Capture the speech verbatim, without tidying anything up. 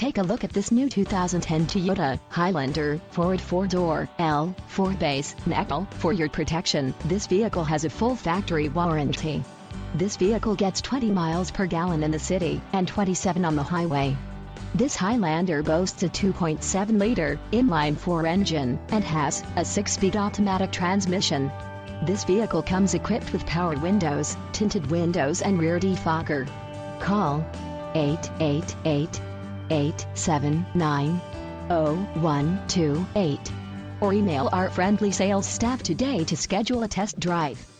Take a look at this new two thousand ten Toyota Highlander F W D four door L four base Natl. For your protection, this vehicle has a full factory warranty. This vehicle gets twenty miles per gallon in the city and twenty-seven on the highway. This Highlander boasts a two point seven liter inline-four engine and has a six-speed automatic transmission. This vehicle comes equipped with power windows, tinted windows and rear defogger. Call eight eight eight, eight seven nine, zero one two eight or email our friendly sales staff today to schedule a test drive.